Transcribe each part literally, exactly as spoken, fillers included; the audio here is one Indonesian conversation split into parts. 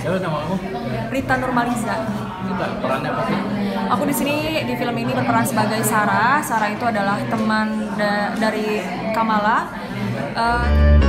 Siapa nama kamu? Rita Nurmaliza. Kita perannya apa sih? Aku di sini di film ini berperan sebagai Sarah. Sarah itu adalah teman da dari Kamala. Uh,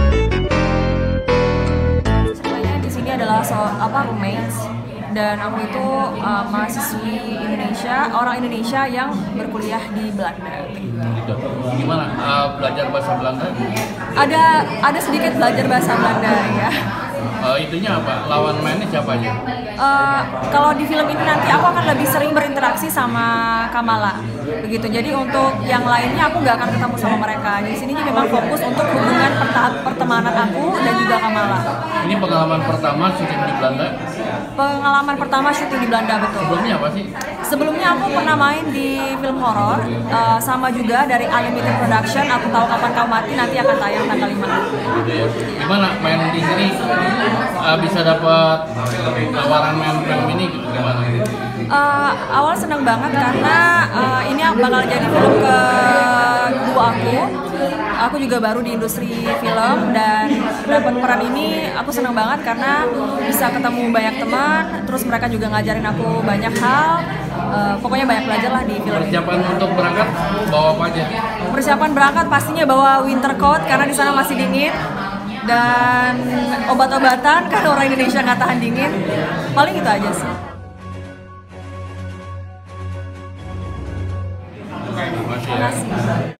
ceritanya di sini adalah so apa roommates, dan aku itu uh, mahasiswi Indonesia, orang Indonesia yang berkuliah di Belanda. Gitu. Gimana uh, belajar bahasa Belanda? Ada ada sedikit belajar bahasa Belanda ya. Uh, itunya apa? Lawan mainnya siapa aja? Uh, kalau di film ini nanti aku akan lebih sering berinteraksi sama Kamala, begitu. Jadi untuk yang lainnya aku nggak akan ketemu sama mereka. Di sini memang fokus untuk hubungan pertemanan aku dan juga Kamala. Ini pengalaman pertama syuting di Belanda? Pengalaman pertama syuting di Belanda, betul. Sebelumnya apa sih? Sebelumnya aku pernah main di film horor, uh, sama juga dari Unlimited Production. Aku tahu kapan kau mati, nanti akan tayang tanggal lima. Gitu ya. Gimana main di sini uh, bisa dapat tawaran main film ini gitu gimana? Uh, awal senang banget karena uh, ini bakal jadi film kedua aku. Aku juga baru di industri film dan dapat peran ini aku senang banget karena bisa ketemu banyak teman, terus mereka juga ngajarin aku banyak hal. Uh, pokoknya banyak belajar lah di film. Persiapan untuk berangkat bawa apa aja? Persiapan berangkat pastinya bawa winter coat karena di sana masih dingin, dan obat-obatan karena orang Indonesia nggak tahan dingin. Paling itu aja sih. Terima kasih ya.